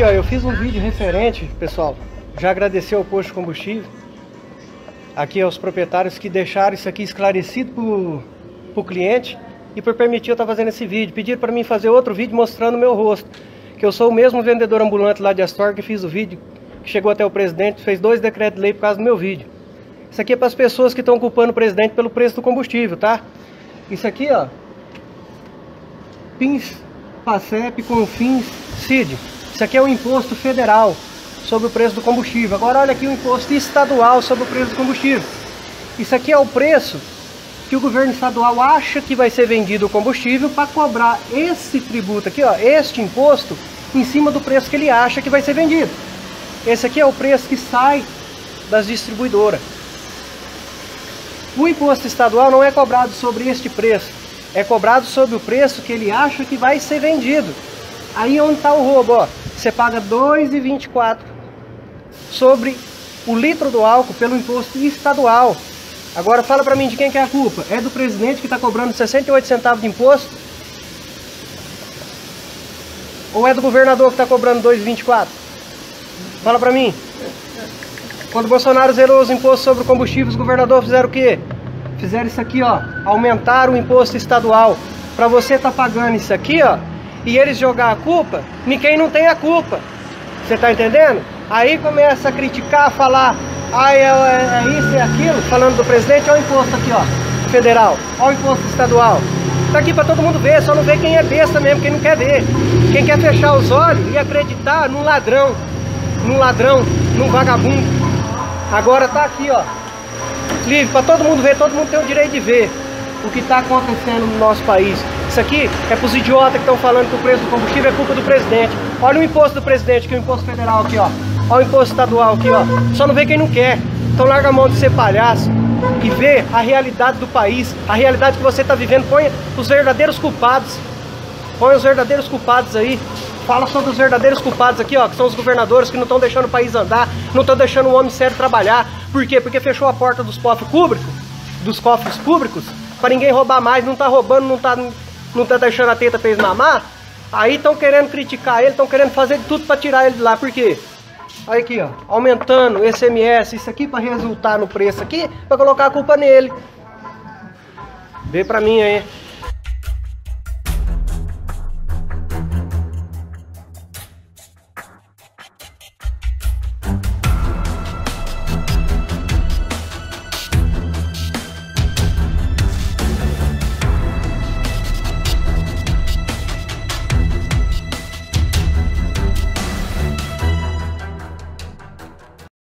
Aqui, ó, eu fiz um vídeo referente, pessoal, já agradeci ao posto de combustível, aqui aos proprietários que deixaram isso aqui esclarecido pro cliente e por permitir eu estar fazendo esse vídeo. Pediram para mim fazer outro vídeo mostrando o meu rosto, que eu sou o mesmo vendedor ambulante lá de Astorga que fiz o vídeo, que chegou até o presidente, fez 2 decretos de lei por causa do meu vídeo. Isso aqui é para as pessoas que estão culpando o presidente pelo preço do combustível, tá? Isso aqui, ó, PINS, PASEP, CONFINS, CID. Isso aqui é o imposto federal sobre o preço do combustível. Agora olha aqui o imposto estadual sobre o preço do combustível. Isso aqui é o preço que o governo estadual acha que vai ser vendido o combustível para cobrar esse tributo aqui, ó, este imposto, em cima do preço que ele acha que vai ser vendido. Esse aqui é o preço que sai das distribuidoras. O imposto estadual não é cobrado sobre este preço, é cobrado sobre o preço que ele acha que vai ser vendido. Aí onde está o roubo, ó, você paga R$ 2,24 sobre o litro do álcool pelo imposto estadual. Agora fala pra mim de quem que é a culpa. É do presidente que está cobrando 68 centavos de imposto? Ou é do governador que está cobrando 2,24? Fala pra mim. Quando o Bolsonaro zerou os impostos sobre o combustível, os governadores fizeram o quê? Fizeram isso aqui, ó, aumentaram o imposto estadual. Pra você tá pagando isso aqui, ó, e eles jogar a culpa em quem não tem a culpa. Você tá entendendo? Aí começa a criticar, falar, é isso, é aquilo, falando do presidente. Olha o imposto aqui, ó, federal, olha o imposto estadual. Tá aqui pra todo mundo ver, só não vê quem é besta mesmo, quem não quer ver. Quem quer fechar os olhos e acreditar num ladrão, num vagabundo. Agora tá aqui, ó, livre pra todo mundo ver, todo mundo tem o direito de ver o que tá acontecendo no nosso país. Isso aqui é pros idiotas que estão falando que o preço do combustível é culpa do presidente. Olha o imposto do presidente, que é o imposto federal aqui, ó. Olha o imposto estadual aqui, ó. Só não vê quem não quer. Então larga a mão de ser palhaço e vê a realidade do país, a realidade que você tá vivendo. Põe os verdadeiros culpados. Põe os verdadeiros culpados aí. Fala sobre os verdadeiros culpados aqui, ó, que são os governadores que não estão deixando o país andar, não estão deixando o homem sério trabalhar. Por quê? Porque fechou a porta dos cofres públicos, para ninguém roubar mais, não tá roubando, não tá deixando a teta pra eles mamar. Aí estão querendo criticar ele, estão querendo fazer de tudo para tirar ele de lá. Por quê? Aí aqui, ó, aumentando o ICMS, isso aqui para resultar no preço aqui, para colocar a culpa nele. Vê pra mim aí.